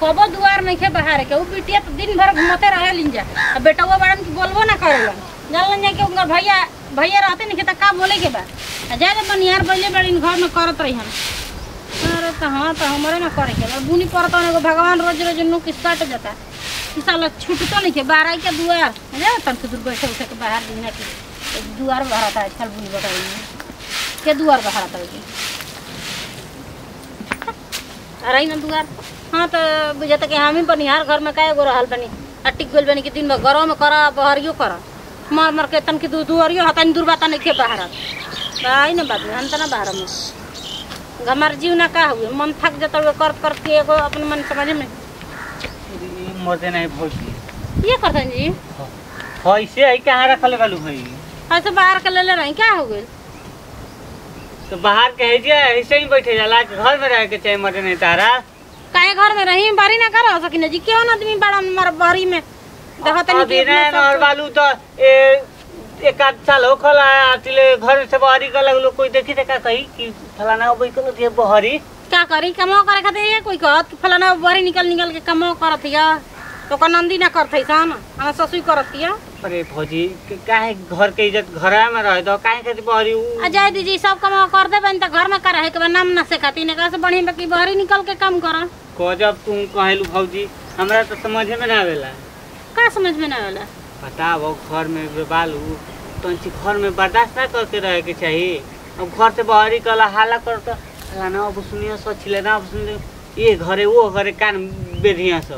कबो दुआर नहीं के बाहर के उ बिटिया तो दिन भर घूमते रहे लिंजा अब बेटवा बड़न की बोलबो ना करेला जानलन जा के उनका भैया भैया रहते नहीं के त का बोले के बा जा जा बनियार बइले बड़िन घर में करत रही हम अरे तो हां तो हमरे ना करे के बुनी परत ने भगवान रोज रोज नु किस्सा ट जाता साला छूटतो नहीं के बाहर के दुआर जा तन के दूर बैठे उठे के बाहर दिन के दुआर बाहर आता है चल बुनी बताई के दुआर बाहर आता है अरे ना दुआर हाँ तो बुझे कि हम ही बनिहार घर में काय गो रहल बनी अटिक गेल बनी कि दिन में घरों में करा बहरियो करा मार मार के तन की दुआरियो हतन दूर बात नहीं के बाहर आई ना बात हम त ना बाहर में हमार जीव ना का हुए मन थक जाता हुए कर के एगो अपन मन समझ में मरते नहीं भौजी ये करतन जी ऐसे आई कहां रखले बालू भाई ऐसे बाहर के ले रही क्या हो गेल तो बाहर कहे जे ऐसे ही बैठे जाला घर में रह के चाहे मरे नहीं तारा काहे घर में रही बारी ना कर सकिन जी क्यों आदमी बड़ा मर बारी में देखत नहीं कि और बालू तो एक आध साल हो खला आतिले घर से बाहरी का लगलो कोई देखी देखा कही कि फलाना ओबई को दे बहरी क्या करी कमो करे खातिर कोई कहत कि फलाना बहरी निकल के कमो करत हिया तो का नंदी ना करत सन हम ससुई करत हिया अरे भौजी काहे घर के इज्जत घर में रह दो काहे खातिर बहरी अजय दीदी सब कमो कर दे बन त घर में करे के नाम ना से खातिर ने से बढ़िया बाकी बहरी निकल के काम कर को जब तुम कहलू भौजी हमरा तो समझ में ना आवेला का समझ में ना आवेला बताओ घर में बालू तो घर में बर्दाश्त ना करके रहे के चाहिए अब घर से बाहरी कला हाला कर तो फलाना अब सुनिए सोचिले ना अब सुनिए ये घरे वो घरे कान बेधिया सो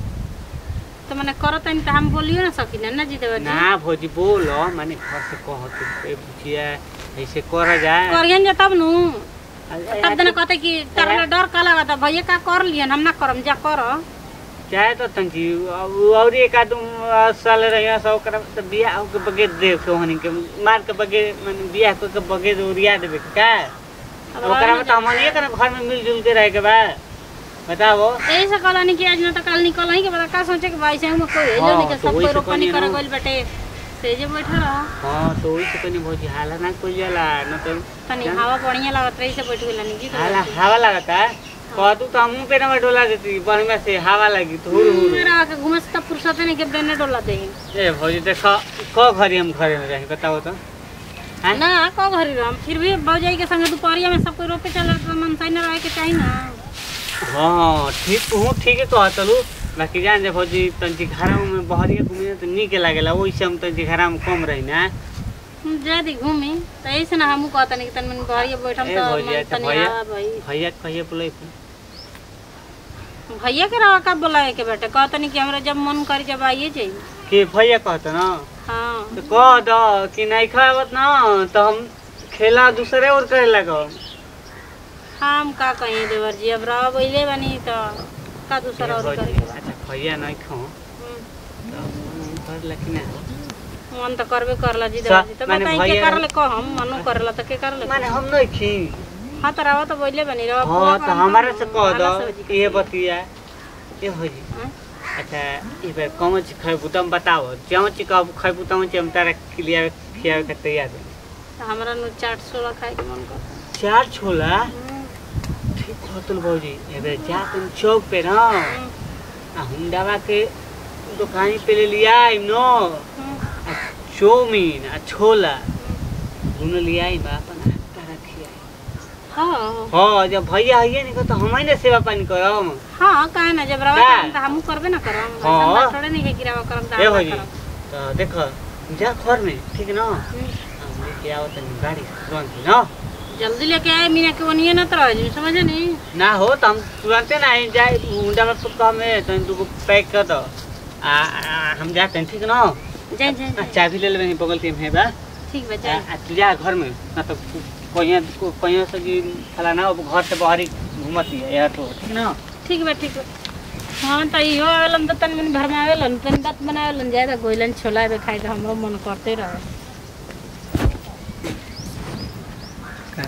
तो मैंने करत नहीं तो हम बोलियो ना सकिन ना जी देवर ना भौजी बोलो माने घर से कहत ए बुचिया ऐसे कर जाए करियन जा तब नु तब देना कहते कि तारा डर का लगा भैया का कर लियन हम ना करम जा कर चाहे तो तंजी और एक आदू साल रहिया सो कर तो बियाह के बगे दे के हनी के मार के बगे माने बियाह के बगे उरिया देबे का ओकरा में तो हम नहीं कर घर में मिलजुल के रह के बा बताओ ऐसे कलानी कि आज ना तो कल निकल ही के बता का सोचे कि भाई से हम कोई है जो नहीं सब कोई रोपनी करे गइल बेटे से जे बैठा रहा हां तो वही से कनी भौजी हाला ना कोई जाला न तो तनी हवा बढ़िया लागत रही से बैठ गेला नहीं जी हवा लगता कहतू तो हमू पे ना डोला देती बढ़िया से हवा लगी तो हुर हुर मेरा के घुमस त फुर्सत नहीं के बेने डोला दे ए भौजी देखो को घरी हम घरे में रही बताओ तो ना को घरी हम फिर भी भौजाई के संग दोपहरिया में सब कोई रोपे चला तो मन सही ना रहे के चाहिए ना हां ठीक हूं ठीक है कहतलू बाकी जान जे भौजी तंजी घर में बहरिया घूमे तो नीक लागेला ओइ से हम तंजी घर में कम रही ना जदी घूमी त ऐसे ना हमू कहत नहीं तन मन बहरिया बैठम तो तनी आ भाई भैया कहिए बोले भैया के रहा का बोलाए के बेटे कहत नहीं कि हमरा जब मन कर जब आइए जाई के भैया कहत ना हां तो कह दो कि नहीं खावत ना तो हम खेला दूसरे और करे लगो हम का कहीं देवर जी अब रह बइले बनी तो का दूसरा और करे अच्छा भैया नहीं खाओ तो कर लेकिन मन तो करबे करला जी देवर जी तो बताई के करले को हम मनो करला तो के करले माने हम नहीं खी हां तो रावा तो बइले बनी रह हां तो हमारे से कह दो ये बतिया ये हो जी अच्छा ई बार कौन चीज खाइबू तुम बताओ जो चीज खाइबू तुम हम तारा खिलिया खिया के तैयार है हमरा नु चाट छोला खाए के मन कर चाट छोला ठीक होतल भौजी एबे जा तुम चौक पे ना हुंडावा के दुकान पे ले लिया नो चौमीन आ छोला दोनों लिया ही बा अपन तारा खिया हां जब भैया आइए नहीं तो हम ही ना सेवा पानी करम हां काहे ना जब रवा त हम करबे ना करम हम थोड़े नहीं के गिरावा करम ता ए भौजी तो देखो जा घर में ठीक ना हम लेके आओ तनी गाड़ी तुरंत ना जल्दी लेके आए मीना के वनिए ना तरह जी समझे नहीं ना हो तो हम तुरंत ना आई जाए मुंडा में पक्का में तो तुमको पैक कर दो हम जाते हैं ठीक ना जाए चाबी ले लेबे बगल के में बा ठीक बा जाए आ जा घर में ना तो कोइया से कि फलाना अब घर से बाहर घूमती है यार तो ठीक ना ठीक बा हां त इहो आवेलन त तन मन भरमावेलन तन बात बनावेलन ज्यादा गोइलन छोला बे खाए के हमरो मन करते रहे